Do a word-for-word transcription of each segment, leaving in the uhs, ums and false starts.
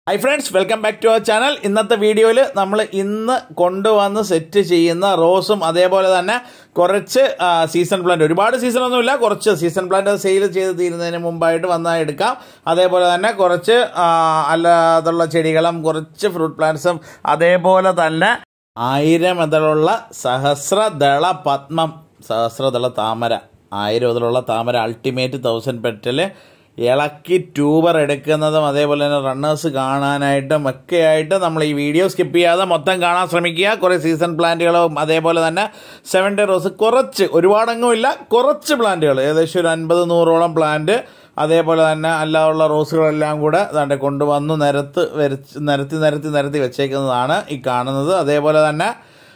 Hi friends, welcome back to our channel. ഇന്നത്തെ വീഡിയോയിൽ നമ്മൾ ഇന്ന് കൊണ്ടുവന്ന് സെറ്റ് ചെയ്യുന്ന റോസും അതേപോലെ തന്നെ കുറച്ച് സീസൺ പ്ലാന്റ്, ഒരുപാട് സീസൺ ഒന്നുമില്ല, കുറച്ച് സീസൺ പ്ലാന്റ് സെയിൽ ചെയ്ത് തീരുന്നതിന് മുമ്പായിട്ട് വന്നാൽ എടുക്കാം. അതേപോലെ തന്നെ കുറച്ച് അല്ലാതുള്ള ചെടികളും കുറച്ച് ഫ്രൂട്ട് പ്ലാന്റ്സും അതേപോലെ തന്നെ ആയിരം ഇതിലുള്ള സഹസ്രദള പത്മം, സഹസ്രദള താമര, ആയിരം ഇതിലുള്ള താമര അൾട്ടിമേറ്റ് തൗസൻഡ് പെറ്റല് ഇളക്കി ട്യൂബർ എടുക്കുന്നതും അതേപോലെ തന്നെ റണ്ണേഴ്സ് കാണാനായിട്ടും ഒക്കെ ആയിട്ട് നമ്മൾ ഈ വീഡിയോ സ്കിപ്പ് ചെയ്യാതെ മൊത്തം കാണാൻ ശ്രമിക്കുക. കുറേ സീസൺ പ്ലാന്റുകളും അതേപോലെ തന്നെ സെവൻ ഡേ റോസ്, കുറച്ച് ഒരുപാടൊന്നുമില്ല, കുറച്ച് പ്ലാന്റുകൾ, ഏകദേശം ഒരു അൻപത് നൂറോളം പ്ലാന്റ്, അതേപോലെ തന്നെ അല്ലാതുള്ള റോസുകളെല്ലാം കൂടെ അതാണ്ട് കൊണ്ടുവന്ന് നിരത്ത് വരച്ച് നിരത്തി നിരത്തി നിരത്തി വെച്ചേക്കുന്നതാണ് ഈ കാണുന്നത്. അതേപോലെ തന്നെ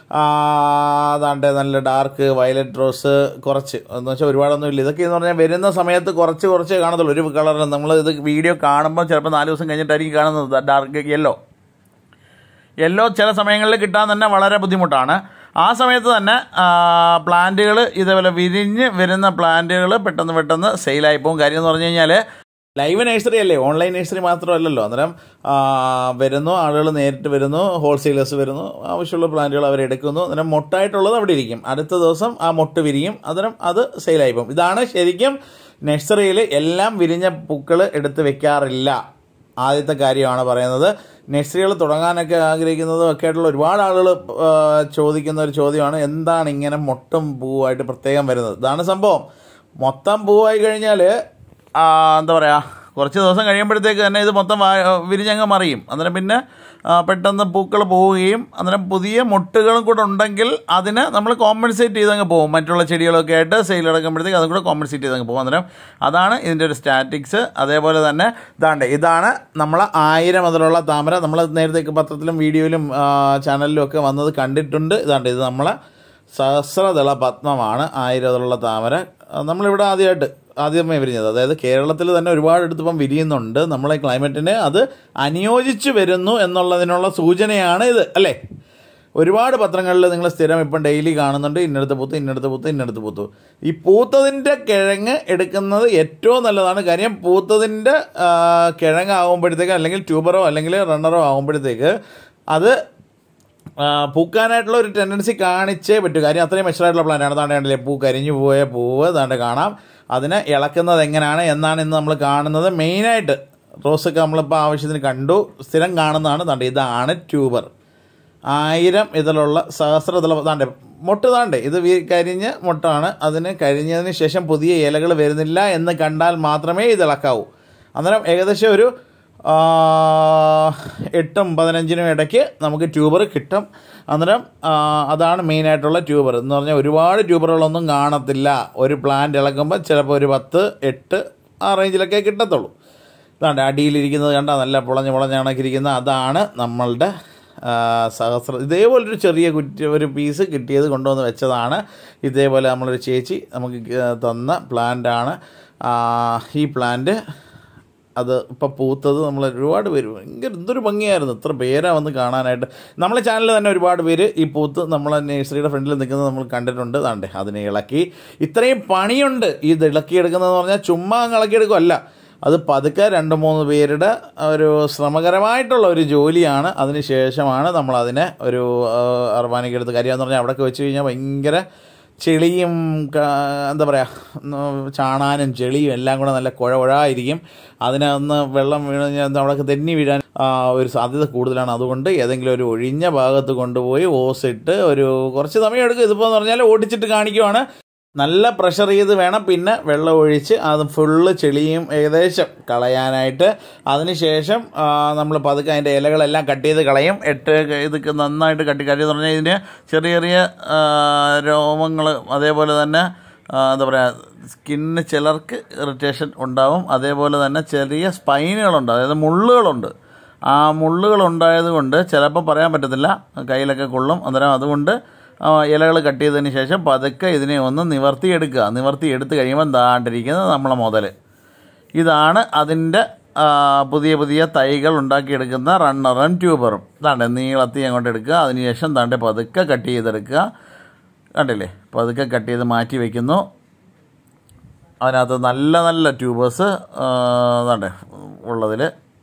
അതാണ്ട് നല്ല ഡാർക്ക് വയലറ്റ് റോസ്, കുറച്ച് എന്ന് വെച്ചാൽ ഒരുപാടൊന്നും ഇല്ല. ഇതൊക്കെ എന്ന് പറഞ്ഞാൽ വരുന്ന സമയത്ത് കുറച്ച് കുറച്ച് കാണത്തുള്ളൂ. ഒരു കളറിന് നമ്മൾ ഇത് വീഡിയോ കാണുമ്പോൾ ചിലപ്പോൾ നാല് ദിവസം കഴിഞ്ഞിട്ടായിരിക്കും കാണുന്നത്. ഡാർക്ക് യെല്ലോ യെല്ലോ ചില സമയങ്ങളിൽ കിട്ടാൻ തന്നെ വളരെ ബുദ്ധിമുട്ടാണ്. ആ സമയത്ത് തന്നെ പ്ലാന്റുകൾ ഇതേപോലെ വിരിഞ്ഞ് വരുന്ന പ്ലാന്റുകൾ പെട്ടെന്ന് പെട്ടെന്ന് സെയിലായി പോകും. കാര്യം എന്ന് പറഞ്ഞു കഴിഞ്ഞാൽ ലൈവ് നഴ്സറി അല്ലേ, ഓൺലൈൻ നഴ്സറി മാത്രമല്ലല്ലോ. അന്നേരം വരുന്നു, ആളുകൾ നേരിട്ട് വരുന്നു, ഹോൾസെയിലേഴ്സ് വരുന്നു, ആവശ്യമുള്ള പ്ലാന്റുകൾ അവരെടുക്കുന്നു. അന്നേരം മൊട്ടായിട്ടുള്ളത് അവിടെ ഇരിക്കും, അടുത്ത ദിവസം ആ മൊട്ട് വിരിയും, അന്നേരം അത് സെയിലായി പോകും. ഇതാണ് ശരിക്കും നഴ്സറിയിൽ എല്ലാം വിരിഞ്ഞ പൂക്കൾ എടുത്ത് വെക്കാറില്ല. ആദ്യത്തെ കാര്യമാണ് പറയുന്നത്. നഴ്സറികൾ തുടങ്ങാനൊക്കെ ആഗ്രഹിക്കുന്നതും ഒക്കെ ആയിട്ടുള്ള ഒരുപാട് ആളുകൾ ചോദിക്കുന്ന ഒരു ചോദ്യമാണ്, എന്താണ് ഇങ്ങനെ മൊട്ടും പൂവായിട്ട് പ്രത്യേകം വരുന്നത്. ഇതാണ് സംഭവം. മൊത്തം പൂവായി കഴിഞ്ഞാൽ എന്താ പറയുക, കുറച്ച് ദിവസം കഴിയുമ്പോഴത്തേക്ക് തന്നെ ഇത് മൊത്തം വിരിഞ്ഞങ്ങ് മറിയും. അന്നേരം പിന്നെ പെട്ടെന്ന് പൂക്കൾ പോവുകയും അന്നേരം പുതിയ മുട്ടുകളും കൂടെ ഉണ്ടെങ്കിൽ അതിനെ നമ്മൾ കോമ്പൻസേറ്റ് ചെയ്തങ്ങ് പോകും. മറ്റുള്ള ചെടികളൊക്കെ ആയിട്ട് സെയിൽ അടക്കുമ്പോഴത്തേക്ക് അതും കൂടെ കോമ്പൻസേറ്റ് ചെയ്തങ്ങ് പോകും. അന്നേരം അതാണ് ഇതിൻ്റെ ഒരു സ്റ്റാറ്റിക്സ്. അതേപോലെ തന്നെ ഇതാണ്ട് ഇതാണ് നമ്മൾ ആയിരം അതിലുള്ള താമര. നമ്മൾ നേരത്തെ പത്രത്തിലും വീഡിയോയിലും ചാനലിലും ഒക്കെ വന്നത് കണ്ടിട്ടുണ്ട്. ഇതാണ്ട് ഇത് നമ്മളെ സഹസ്രദള പത്മമാണ്, ആയിരം അതിലുള്ള താമര. നമ്മളിവിടെ ആദ്യമായിട്ട് ആദ്യമേ വിരിഞ്ഞത്, അതായത് കേരളത്തിൽ തന്നെ ഒരുപാട് എടുത്തിപ്പം വിരിയുന്നുണ്ട്. നമ്മളെ ക്ലൈമറ്റിന് അത് അനുയോജിച്ച് വരുന്നു എന്നുള്ളതിനുള്ള സൂചനയാണ് ഇത്, അല്ലേ? ഒരുപാട് പത്രങ്ങളിൽ നിങ്ങൾ സ്ഥിരം ഇപ്പം ഡെയിലി കാണുന്നുണ്ട്, ഇന്നടുത്ത് പൂത്ത് ഇന്നടുത്ത് പൂത്ത് ഇന്നടുത്ത് പൂത്തു. ഈ പൂത്തതിൻ്റെ കിഴങ്ങ് എടുക്കുന്നത് ഏറ്റവും നല്ലതാണ്. കാര്യം പൂത്തതിൻ്റെ കിഴങ്ങ് ആകുമ്പോഴത്തേക്ക് അല്ലെങ്കിൽ ട്യൂബറോ അല്ലെങ്കിൽ റണ്ണറോ ആകുമ്പോഴത്തേക്ക് അത് പൂക്കാനായിട്ടുള്ള ഒരു ടെൻഡൻസി കാണിച്ചേ പറ്റൂ. കാര്യം അത്രയും മെച്ചറായിട്ടുള്ള പ്ലാന്റാണ്. താണ്ടല്ലേ പൂ കരിഞ്ഞു പോയ പൂവ് താണ്ട് കാണാം. അതിനെ ഇളക്കുന്നത് എങ്ങനെയാണ് എന്നാണ് ഇന്ന് നമ്മൾ കാണുന്നത്. മെയിനായിട്ട് റോസൊക്കെ നമ്മളിപ്പോൾ ആവശ്യത്തിന് കണ്ടു, സ്ഥിരം കാണുന്നതാണ്. താണ്ട് ഇതാണ് ട്യൂബർ, ആയിരം ഇതിലുള്ള സഹസ്രതല താണ്ട് മൊട്ട്. താണ്ട് ഇത് കരിഞ്ഞ് മൊട്ടാണ്. അതിന് കഴിഞ്ഞതിന് ശേഷം പുതിയ ഇലകൾ വരുന്നില്ല എന്ന് കണ്ടാൽ മാത്രമേ ഇത് ഇളക്കാവൂ. അന്നേരം ഏകദേശം ഒരു എട്ടും പതിനഞ്ചിനും ഇടയ്ക്ക് നമുക്ക് ട്യൂബർ കിട്ടും. അന്നേരം അതാണ് മെയിനായിട്ടുള്ള ട്യൂബർ എന്ന് പറഞ്ഞാൽ ഒരുപാട് ട്യൂബറുകളൊന്നും കാണത്തില്ല. ഒരു പ്ലാന്റ് ഇളക്കുമ്പോൾ ചിലപ്പോൾ ഒരു പത്ത് എട്ട് ആ റേഞ്ചിലൊക്കെ കിട്ടത്തുള്ളൂ. ഇതാണ്ട് അടിയിലിരിക്കുന്നത് കണ്ടാൽ നല്ല പുളഞ്ഞ് പുളഞ്ഞണക്കിരിക്കുന്ന അതാണ് നമ്മളുടെ സഹസ്ര. ഇതേപോലൊരു ചെറിയ കുറ്റി ഒരു പീസ് കിട്ടിയത് കൊണ്ടുവന്ന് വെച്ചതാണ്. ഇതേപോലെ നമ്മളൊരു ചേച്ചി നമുക്ക് തന്ന പ്ലാന്റാണ് ഈ പ്ലാന്റ്. അത് ഇപ്പോൾ പൂത്തത് നമ്മൾ ഒരുപാട് പേര് ഭയങ്കര എന്തൊരു ഭംഗിയായിരുന്നു, ഇത്ര പേരാ വന്ന് കാണാനായിട്ട്. നമ്മളെ ചാനലിൽ തന്നെ ഒരുപാട് പേര് ഈ പൂത്ത് നമ്മളെ നഴ്സറിയുടെ ഫ്രണ്ടിൽ നിൽക്കുന്നത് നമ്മൾ കണ്ടിട്ടുണ്ട്. താണ്ടേ അതിനെ ഇളക്കി, ഇത്രയും പണിയുണ്ട് ഇത് ഇളക്കിയെടുക്കുന്നതെന്ന് പറഞ്ഞാൽ ചുമ്മാ അങ്ങ് ഇളക്കിയെടുക്കുമല്ല, അത് പതുക്കെ രണ്ട് മൂന്ന് പേരുടെ ഒരു ശ്രമകരമായിട്ടുള്ള ഒരു ജോലിയാണ്. അതിന് ശേഷമാണ് നമ്മളതിനെ ഒരു അർബാനിക്ക് എടുത്ത് കരിയാന്ന് പറഞ്ഞാൽ അവിടെയൊക്കെ വെച്ച് കഴിഞ്ഞാൽ ഭയങ്കര ചെളിയും എന്താ പറയുക, ചാണാനും ചെളിയും എല്ലാം കൂടെ നല്ല കുഴ കുഴായിരിക്കും. അതിനകത്ത് വെള്ളം വീണ് കഴിഞ്ഞാൽ അവിടെയൊക്കെ തെന്നി വീഴാൻ ഒരു സാധ്യത കൂടുതലാണ്. അതുകൊണ്ട് ഏതെങ്കിലും ഒരു ഒഴിഞ്ഞ ഭാഗത്ത് കൊണ്ടുപോയി ഓസിട്ട് ഒരു കുറച്ച് സമയം എടുക്കും. ഇതിപ്പോൾ എന്ന് പറഞ്ഞാൽ ഓടിച്ചിട്ട് കാണിക്കുവാണ്. നല്ല പ്രഷർ ചെയ്ത് വേണം പിന്നെ വെള്ളം ഒഴിച്ച് അത് ഫുള്ള് ചെളിയും ഏകദേശം കളയാനായിട്ട്. അതിനുശേഷം നമ്മൾ പതുക്കെ അതിൻ്റെ ഇലകളെല്ലാം കട്ട് ചെയ്ത് കളയും. എട്ട് ഇതൊക്കെ നന്നായിട്ട് കട്ടി കട്ടി എന്ന് പറഞ്ഞാൽ ഇതിന് ചെറിയ ചെറിയ രോമങ്ങൾ, അതേപോലെ തന്നെ എന്താ പറയുക, സ്കിന്നിന് ചിലർക്ക് ഇറിറ്റേഷൻ ഉണ്ടാവും. അതേപോലെ തന്നെ ചെറിയ സ്പൈനുകളുണ്ട്, അതായത് മുള്ളുകളുണ്ട്. ആ മുള്ളുകളുണ്ടായത് കൊണ്ട് ചിലപ്പോൾ പറയാൻ പറ്റത്തില്ല, കയ്യിലൊക്കെ കൊള്ളും. അന്നേരം അതുകൊണ്ട് ഇലകൾ കട്ട് ചെയ്തതിന് ശേഷം പതുക്കെ ഇതിനെ ഒന്ന് നിവർത്തിയെടുക്കുക. നിവർത്തി എടുത്ത് കഴിയുമ്പോൾ ദാണ്ടിരിക്കുന്നത് നമ്മളെ മുതൽ. ഇതാണ് അതിൻ്റെ പുതിയ പുതിയ തൈകൾ ഉണ്ടാക്കിയെടുക്കുന്ന റണ്ണറും ട്യൂബറും. താണ്ടെ നീളത്തി അങ്ങോട്ട് എടുക്കുക. അതിനുശേഷം താണ്ടെ പതുക്കെ കട്ട് ചെയ്തെടുക്കുക. കണ്ടില്ലേ, പതുക്കെ കട്ട് ചെയ്ത് മാറ്റി വയ്ക്കുന്നു. അതിനകത്ത് നല്ല നല്ല ട്യൂബേഴ്സ് താണ്ടെ ഉള്ളതിൽ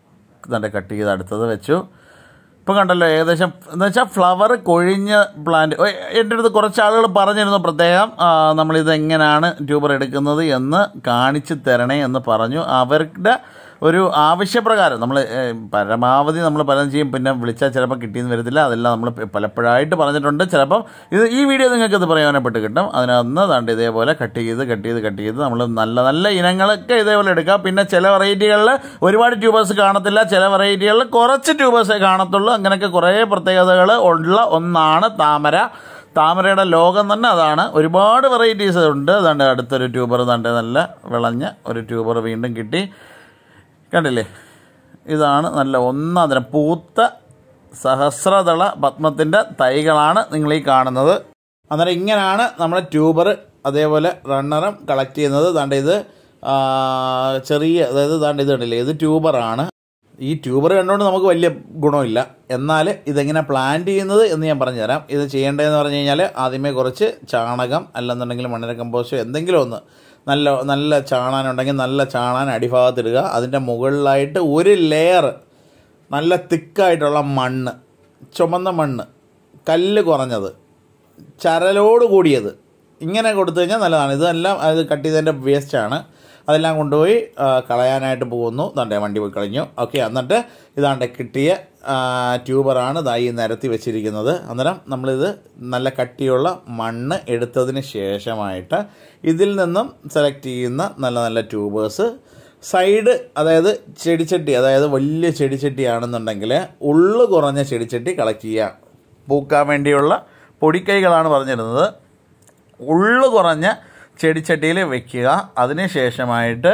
തന്നെ കട്ട് ചെയ്ത് അടുത്തത് വെച്ചു. ഇപ്പോൾ കണ്ടല്ലോ ഏകദേശം എന്ന് വെച്ചാൽ ഫ്ലവർ കൊഴിഞ്ഞ പ്ലാന്റ്. എൻ്റെ അടുത്ത് കുറച്ച് ആളുകൾ പറഞ്ഞിരുന്നു പ്രത്യേകം നമ്മളിത് എങ്ങനെയാണ് ട്യൂബർ എടുക്കുന്നത് എന്ന് കാണിച്ചു തരണേ എന്ന് പറഞ്ഞു. അവരുടെ ഒരു ആവശ്യപ്രകാരം നമ്മൾ പരമാവധി നമ്മൾ പലതും ചെയ്യും. പിന്നെ വിളിച്ചാൽ ചിലപ്പോൾ കിട്ടിയെന്ന് വരത്തില്ല. അതെല്ലാം നമ്മൾ പലപ്പോഴായിട്ട് പറഞ്ഞിട്ടുണ്ട്. ചിലപ്പം ഇത് ഈ വീഡിയോ നിങ്ങൾക്ക് ഇത് പ്രയോജനപ്പെട്ട് കിട്ടും. അതിനകത്ത് ദാണ്ട് ഇതേപോലെ കട്ട് ചെയ്ത് കട്ട് ചെയ്ത് കട്ട് ചെയ്ത് നമ്മൾ നല്ല നല്ല ഇനങ്ങളൊക്കെ ഇതേപോലെ എടുക്കുക. പിന്നെ ചില വെറൈറ്റികളിൽ ഒരുപാട് ട്യൂബേഴ്സ് കാണത്തില്ല, ചില വെറൈറ്റികളിൽ കുറച്ച് ട്യൂബേഴ്സേ കാണത്തുള്ളൂ. അങ്ങനെയൊക്കെ കുറേ പ്രത്യേകതകൾ ഉള്ള ഒന്നാണ് താമര. താമരയുടെ ലോകം തന്നെ അതാണ്. ഒരുപാട് വെറൈറ്റീസ് ഉണ്ട്. അതുകൊണ്ട് അടുത്തൊരു ട്യൂബർ ദാണ്ട് നല്ല വിളഞ്ഞ ഒരു ട്യൂബർ വീണ്ടും കിട്ടി. കണ്ടില്ലേ, ഇതാണ് നല്ല ഒന്നാം തരം പൂത്ത സഹസ്രദള പത്മത്തിൻ്റെ തൈകളാണ് നിങ്ങളീ കാണുന്നത്. അന്നേരം ഇങ്ങനെയാണ് നമ്മുടെ ട്യൂബർ അതേപോലെ റണ്ണറും കളക്ട് ചെയ്യുന്നത്. ദാണ്ട് ഇത് ചെറിയ, അതായത് ദാണ്ട് ഇത് കണ്ടില്ലേ, ഇത് ട്യൂബറാണ്. ഈ ട്യൂബർ കണ്ടുകൊണ്ട് നമുക്ക് വലിയ ഗുണമില്ല. എന്നാൽ ഇതെങ്ങനെ പ്ലാന്റ് ചെയ്യുന്നത് എന്ന് ഞാൻ പറഞ്ഞു തരാം. ഇത് ചെയ്യേണ്ടതെന്ന് പറഞ്ഞു കഴിഞ്ഞാൽ ആദ്യമേ കുറച്ച് ചാണകം അല്ലെന്നുണ്ടെങ്കിൽ മണ്ണിര കമ്പോസ്റ്റോ എന്തെങ്കിലും ഒന്ന് നല്ല നല്ല ചാണാനുണ്ടെങ്കിൽ നല്ല ചാണാൻ അടിഭാഗത്തിടുക. അതിൻ്റെ മുകളിലായിട്ട് ഒരു ലെയർ നല്ല തിക്കായിട്ടുള്ള മണ്ണ്, ചുമന്ന മണ്ണ്, കല്ല് കുറഞ്ഞത്, ചരലോട് കൂടിയത്, ഇങ്ങനെ കൊടുത്തു കഴിഞ്ഞാൽ നല്ലതാണ്. ഇതെല്ലാം അത് കട്ട് ചെയ്തതിൻ്റെ വേസ്റ്റാണ്. അതെല്ലാം കൊണ്ടുപോയി കളയാനായിട്ട് പോകുന്നു. ദാണ്ടെ വണ്ടി പോയി കളഞ്ഞു. ഓക്കെ, എന്നിട്ട് ഇതാണ്ട് കിട്ടിയ ട്യൂബറാണ് ഇതായി നിരത്തി വെച്ചിരിക്കുന്നത്. അന്നേരം നമ്മളിത് നല്ല കട്ടിയുള്ള മണ്ണ് എടുത്തതിന് ശേഷമായിട്ട് ഇതിൽ നിന്നും സെലക്ട് ചെയ്യുന്ന നല്ല നല്ല ട്യൂബേഴ്സ് സൈഡ്, അതായത് ചെടിച്ചട്ടി, അതായത് വലിയ ചെടിച്ചട്ടിയാണെന്നുണ്ടെങ്കിൽ ഉള്ളു കുറഞ്ഞ ചെടിച്ചട്ടി കളക്ട് ചെയ്യുക. പൂക്കാൻ വേണ്ടിയുള്ള പൊടിക്കൈകളാണ് പറഞ്ഞിരുന്നത്. ഉള്ളു കുറഞ്ഞ ചെടിച്ചട്ടിയിൽ വയ്ക്കുക. അതിന് ശേഷമായിട്ട്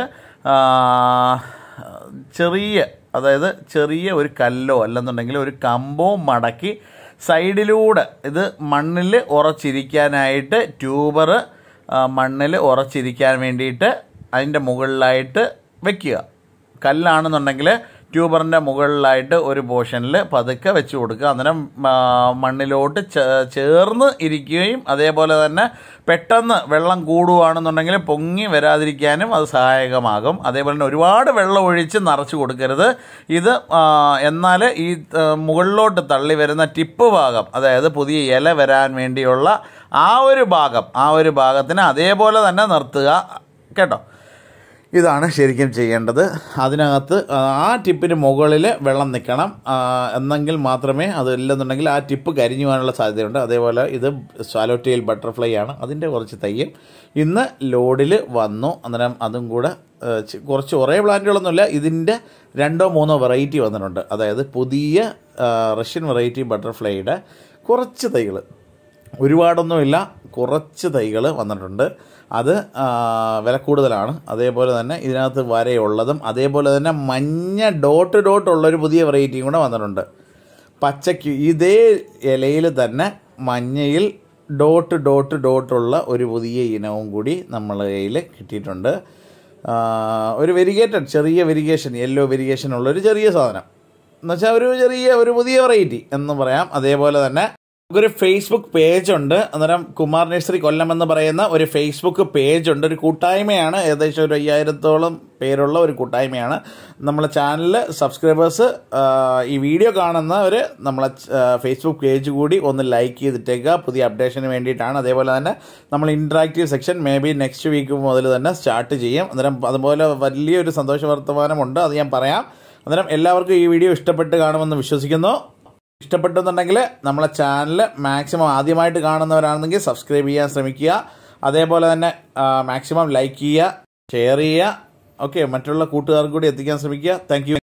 ചെറിയ, അതായത് ചെറിയ ഒരു കല്ലോ അല്ലെന്നുണ്ടെങ്കിൽ ഒരു കമ്പോ മടക്കി സൈഡിലൂടെ ഇത് മണ്ണിൽ ഉറച്ചിരിക്കാനായിട്ട്, ട്യൂബർ മണ്ണിൽ ഉറച്ചിരിക്കാൻ വേണ്ടിയിട്ട് അതിൻ്റെ മുകളിലായിട്ട് വയ്ക്കുക. കല്ലാണെന്നുണ്ടെങ്കിൽ ട്യൂബറിൻ്റെ മുകളിലായിട്ട് ഒരു പോർഷനിൽ പതുക്കെ വെച്ച് കൊടുക്കുക. അന്നേരം മണ്ണിലോട്ട് ചേർന്ന് ഇരിക്കുകയും അതേപോലെ തന്നെ പെട്ടെന്ന് വെള്ളം കൂടുകയാണെന്നുണ്ടെങ്കിൽ പൊങ്ങി വരാതിരിക്കാനും അത് സഹായകമാകും. അതേപോലെ തന്നെ ഒരുപാട് വെള്ളം ഒഴിച്ച് നിറച്ച് കൊടുക്കരുത്. ഇത് എന്നാൽ ഈ മുകളിലോട്ട് തള്ളി വരുന്ന ടിപ്പ് ഭാഗം, അതായത് പുതിയ ഇല വരാൻ വേണ്ടിയുള്ള ആ ഒരു ഭാഗം, ആ ഒരു ഭാഗത്തിന് അതേപോലെ തന്നെ നിർത്തുക കേട്ടോ. ഇതാണ് ശരിക്കും ചെയ്യേണ്ടത്. അതിനകത്ത് ആ ടിപ്പിന് മുകളിൽ വെള്ളം നിൽക്കണം. എന്നെങ്കിൽ മാത്രമേ അത്, ഇല്ലെന്നുണ്ടെങ്കിൽ ആ ടിപ്പ് കരിഞ്ഞു പോകാനുള്ള സാധ്യതയുണ്ട്. അതേപോലെ ഇത് സ്വാലോറ്റെയിൽ ബട്ടർഫ്ലൈ ആണ്. അതിൻ്റെ കുറച്ച് തയ്യും ഇന്ന് ലോഡിൽ വന്നു. അന്നേരം അതും കൂടെ കുറച്ച് കുറേ പ്ലാന്റുകളൊന്നുമില്ല, ഇതിൻ്റെ രണ്ടോ മൂന്നോ വെറൈറ്റി വന്നിട്ടുണ്ട്. അതായത് പുതിയ റഷ്യൻ വെറൈറ്റി ബട്ടർഫ്ലൈയുടെ കുറച്ച് തൈകൾ, ഒരുപാടൊന്നുമില്ല, കുറച്ച് തൈകൾ വന്നിട്ടുണ്ട്. അത് വില കൂടുതലാണ്. അതേപോലെ തന്നെ ഇതിനകത്ത് വരയുള്ളതും അതേപോലെ തന്നെ മഞ്ഞ ഡോട്ട് ഡോട്ടുള്ളൊരു പുതിയ വെറൈറ്റിയും കൂടെ വന്നിട്ടുണ്ട്. പച്ചയ്ക്ക് ഇതേ ഇലയിൽ തന്നെ മഞ്ഞയിൽ ഡോട്ട് ഡോട്ട് ഡോട്ടുള്ള ഒരു പുതിയ ഇനവും കൂടി നമ്മളെ കയ്യിൽ കിട്ടിയിട്ടുണ്ട്. ഒരു വെരിഗേറ്റഡ്, ചെറിയ വെരിഗേഷൻ, യെല്ലോ വെരിഗേഷൻ ഉള്ളൊരു ചെറിയ സാധനം എന്നുവെച്ചാൽ ഒരു ചെറിയ ഒരു പുതിയ വെറൈറ്റി എന്ന് പറയാം. അതേപോലെ തന്നെ നമുക്കൊരു ഫേസ്ബുക്ക് പേജുണ്ട്. അന്നേരം കുമാർ നഴ്സറി കൊല്ലം എന്ന് പറയുന്ന ഒരു ഫേസ്ബുക്ക് പേജുണ്ട്. ഒരു കൂട്ടായ്മയാണ്, ഏകദേശം ഒരു അയ്യായിരത്തോളം പേരുള്ള ഒരു കൂട്ടായ്മയാണ്. നമ്മളെ ചാനലിൽ സബ്സ്ക്രൈബേഴ്സ് ഈ വീഡിയോ കാണുന്നവർ നമ്മളെ ഫേസ്ബുക്ക് പേജ് കൂടി ഒന്ന് ലൈക്ക് ചെയ്തിട്ടേക്കുക. പുതിയ അപ്ഡേഷന് വേണ്ടിയിട്ടാണ്. അതേപോലെ തന്നെ നമ്മൾ interactive section may be next week മുതൽ തന്നെ സ്റ്റാർട്ട് ചെയ്യും. അന്നേരം അതുപോലെ വലിയൊരു സന്തോഷ വർത്തമാനമുണ്ട്, അത് ഞാൻ പറയാം. അന്നേരം എല്ലാവർക്കും ഈ വീഡിയോ ഇഷ്ടപ്പെട്ട് കാണുമെന്ന് വിശ്വസിക്കുന്നു. ഇഷ്ടപ്പെട്ടെന്നുണ്ടെങ്കിൽ നമ്മളെ ചാനൽ മാക്സിമം ആദ്യമായിട്ട് കാണുന്നവരാണെങ്കിൽ സബ്സ്ക്രൈബ് ചെയ്യാൻ ശ്രമിക്കുക. അതേപോലെ തന്നെ മാക്സിമം ലൈക്ക് ചെയ്യുക, ഷെയർ ചെയ്യുക. ഓക്കെ, മറ്റുള്ള കൂട്ടുകാർക്ക് കൂടി എത്തിക്കാൻ ശ്രമിക്കുക. Thank U.